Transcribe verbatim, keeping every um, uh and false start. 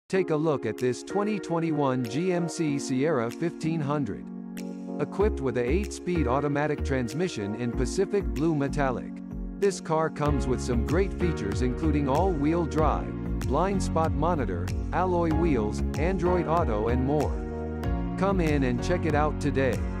Take a look at this twenty twenty-one G M C Sierra fifteen hundred. Equipped with a eight-speed automatic transmission in Pacific Blue Metallic. This car comes with some great features including all-wheel drive, blind spot monitor, alloy wheels, Android Auto and more. Come in and check it out today.